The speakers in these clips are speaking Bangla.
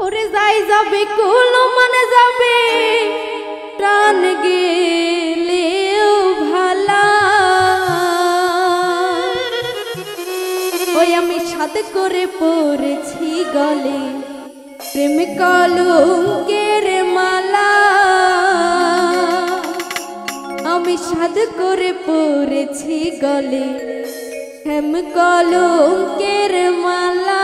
ওরে যাই যাবে কুল মানে যাবে প্রাণ গেলেও ভালা ওই আমি সাদ করে পড়েছি গলে প্রেম কলঙ্কের মালা আমি সাদ করে পড়েছি গলে প্রেম কলঙ্কের মালা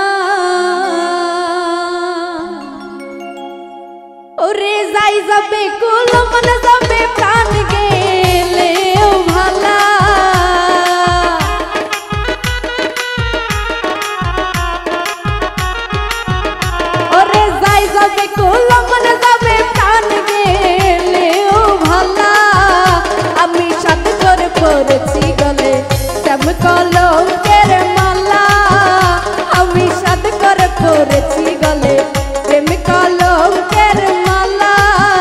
ওরে যাই যাবে কুল মানে যাবে প্রাণ গেলেও ভালা ওরে যাই যাবে কুল মানে যাবে প্রাণ গেলেও ভালা আমি সাথে করে পড়েছি গলে শ্যাম কলঙ্কের মালা আমি সাথে করে পড়েছি গলে প্রেম কলঙ্কের মালা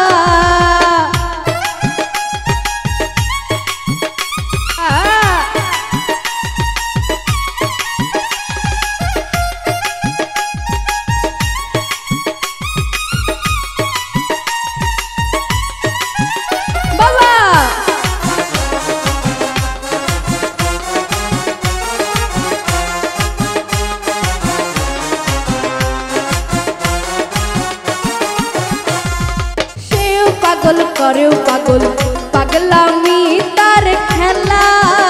পাগল করেও পাগল পাগলামি তার খেলা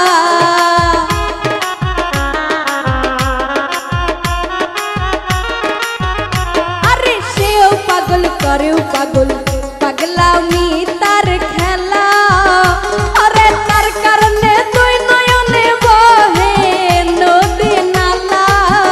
আরে সেও পাগল করেও পাগল পাগলামি তার খেলা আরে তার কারণে দুই নয়নে বহে নদী নালা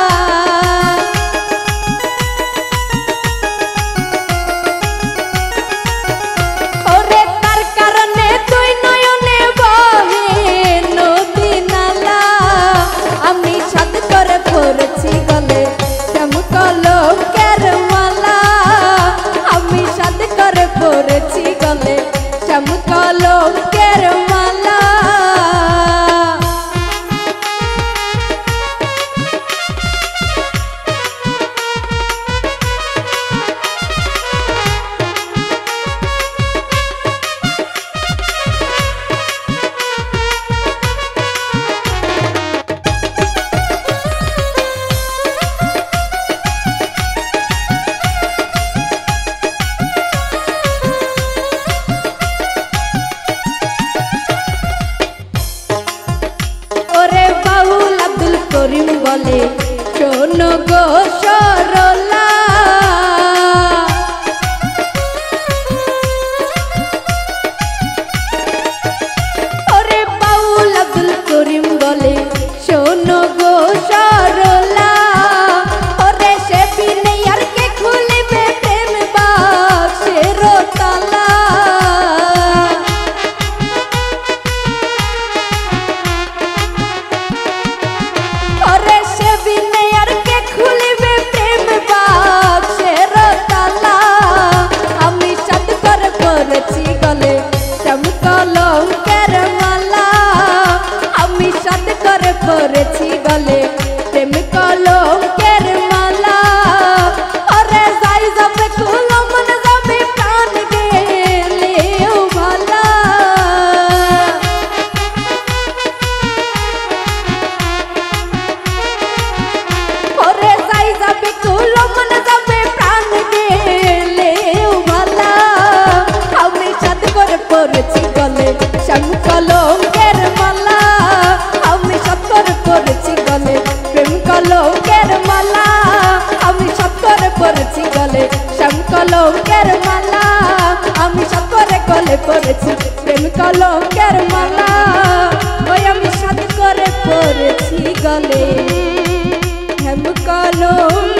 পড়েছি গলে শ্যাম কলঙ্কের মালা আমি সাদ করে পড়েছি গলে শ্যাম কলঙ্কের মালা করিম বলে শোনো গো সরলা ওরে বাউল আব্দুল করিম বলে শোনো গো সরলা ওরে সে বিনে আর কে খুলিবে প্রেম বাক্সের তালা পড়েছি গলে শ্যাম কলঙ্কের মালা আমি সাথে করে পড়েছি গলে প্রেম কলঙ্কের মালা ওরে যাই যাবে কুল মানে যাবে প্রাণ গেলেও ভালা ওরে যাই যাবে কুল মানে যাবে প্রাণ গেলেও ভালা আমি সাথে করে পড়েছি গলে শ্যাম কলঙ্কের মালা আমি সাথে করে পড়েছি গলে প্রেম কলঙ্কের মালা আমি সাথে করে পড়েছি গলে শ্যাম কলঙ্কের মালা আমি সাথে করে গলে পড়েছি প্রেম কলঙ্কের মালা ওই আমি সাথে করে পড়েছি গলে শ্যাম কলঙ্ক